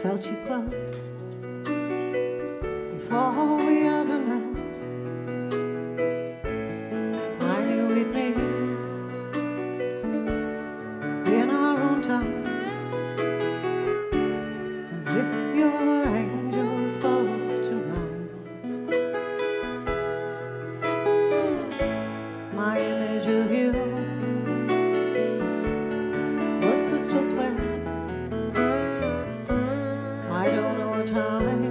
felt you close before we ever met. I knew we'd meet in our own time, as if your angel spoke to mine. My image of you was crystal clear. I don't know a time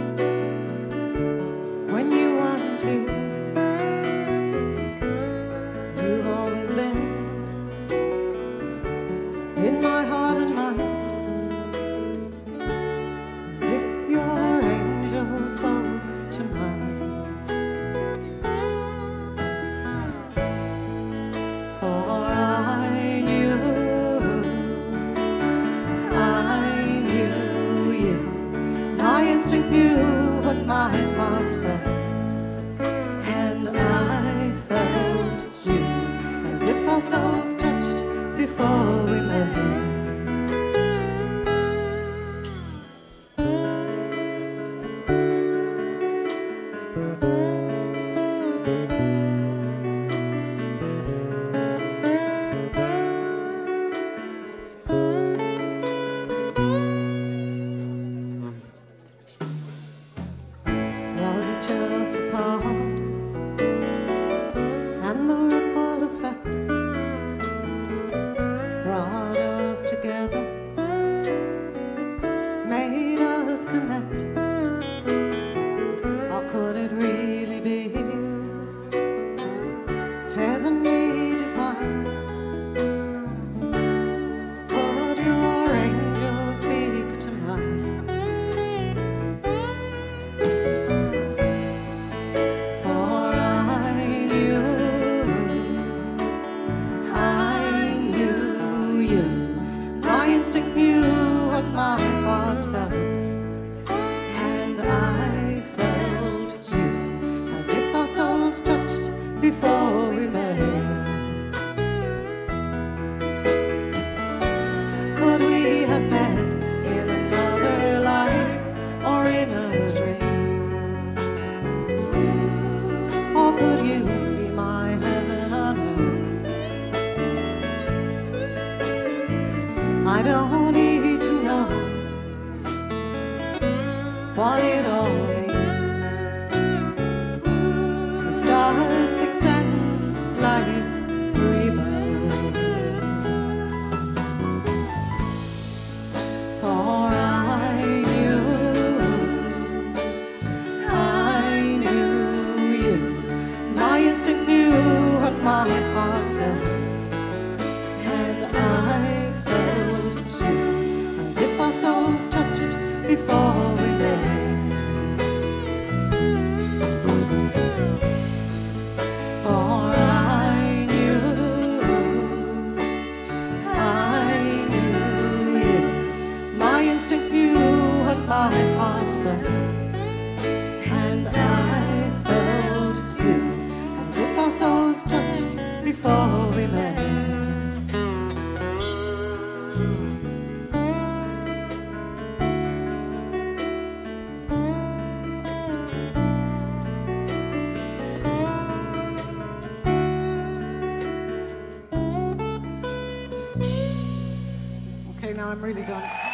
when you want to. You've always been in my heart and mind, as if your angel spoke to mine. For I knew you. My instinct knew what my heart felt, and I felt you, as if our souls touched before we met. Was it just a thought, and the ripple effect brought us together, made us connect? Or could it really be heavenly divine? Could your angel speak to mine? Knew what my heart felt, and I felt you, as if our souls touched before we met. Could we have met in another life or in a dream? Or could you be my heaven on earth? I don't need to know what it all means. The stars' sixth sense, life rebirth. For I knew you. My instinct knew what my heart felt, and I before we met. For I knew you. My instinct knew what my heart felt, and I felt you, as if our souls touched before we met. Okay, now I'm really done.